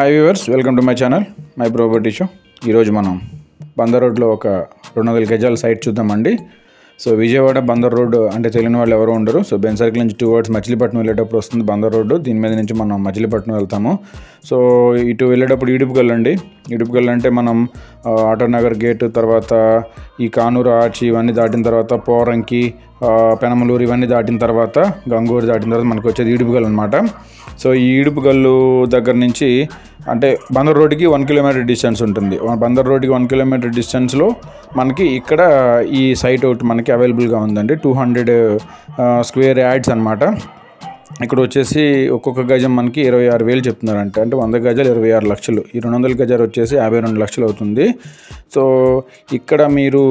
Hi viewers, welcome to my channel my property show. ఈరోజు మనం బందర్ రోడ్లో ఒక 200 గజాల సైట్ చూద్దామండి. సో విజయవాడ బందర్ రోడ్ అంటే తెలియని వాళ్ళు ఎవరు ఉండరు. సో బెన్ సర్కిల్ నుంచి టువర్డ్స్ మచిలీపట్నం వెళ్ళేటప్పుడు వస్తుంది బందర్ రోడ్డు. దీని మీద నుంచి మనం మచిలీపట్నం వెళ్తాము. సో ఇటు వెళ్ళేటప్పుడు ఇడుపుగల్లు అండి. ఇడుపుగల్లు అంటే మనం ఆటోనగర్ గేట్, తర్వాత ఈ కానూరు ఆర్చి ఇవన్నీ దాటిన తర్వాత పోరంకి, పెనమలూరు ఇవన్నీ దాటిన తర్వాత గంగూరు దాటిన తర్వాత మనకు వచ్చేది ఇడుపుగల్లు అనమాట. సో ఈ ఇడుపుగల్లు దగ్గర నుంచి అంటే బందర్ రోడ్డుకి 1 కిలోమీటర్ డిస్టెన్స్ ఉంటుంది. బందర్ రోడ్డుకి 1 కిలోమీటర్ డిస్టెన్స్లో మనకి ఇక్కడ ఈ సైట్ ఒకటి మనకి అవైలబుల్గా ఉందండి. 200 స్క్వేర్ యార్డ్స్ అనమాట. ఇక్కడ వచ్చేసి ఒక్కొక్క గజం మనకి 26,000 చెప్తున్నారంటే, అంటే 100 గజాలు 26 లక్షలు. ఈ 200 గజాలు వచ్చేసి 52 లక్షలు అవుతుంది. సో ఇక్కడ మీరు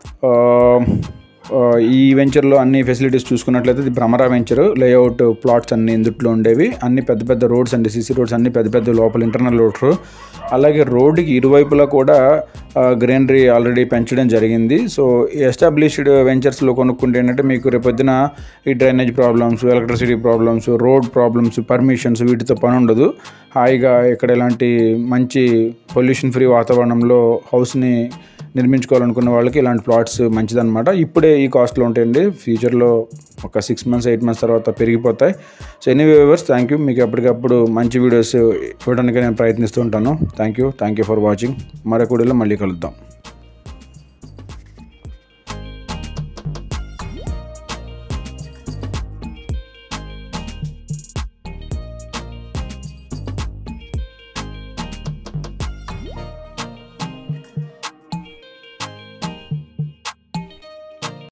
ఈ వెంచర్లో అన్ని ఫెసిలిటీస్ చూసుకున్నట్లయితే ఇది భ్రమరా వెంచర్ లేఅవుట్ ప్లాట్స్ అన్ని ఇందుట్లో ఉండేవి. అన్ని పెద్ద పెద్ద రోడ్స్ అండి, సిసి రోడ్స్ అన్ని పెద్ద పెద్ద లోపల ఇంటర్నల్ రోడ్స్. అలాగే రోడ్డుకి ఇరువైపులా కూడా గ్రీనరీ ఆల్రెడీ పెంచడం జరిగింది. సో ఎస్టాబ్లిష్డ్ వెంచర్స్లో కొనుక్కుంటే ఏంటంటే మీకు రేపొద్దున ఈ drainage problems, electricity problems, road problems, permissions వీటితో పని ఉండదు. హాయిగా ఇక్కడ ఇలాంటి మంచి పొల్యూషన్ ఫ్రీ వాతావరణంలో హౌస్ని నిర్మించుకోవాలనుకున్న వాళ్ళకి ఇలాంటి ప్లాట్స్ మంచిదన్నమాట. ఇప్పుడే ఈ కాస్ట్లో ఉంటాయండి, ఫ్యూచర్లో ఒక 6 months 8 months తర్వాత పెరిగిపోతాయి. So anyway viewers, thank you. మీకు ఎప్పటికప్పుడు మంచి వీడియోస్ ఇవ్వడానికి నేను ప్రయత్నిస్తూ ఉంటాను. Thank you for watching. మరొక వీడియోలో మళ్ళీ కలుద్దాం.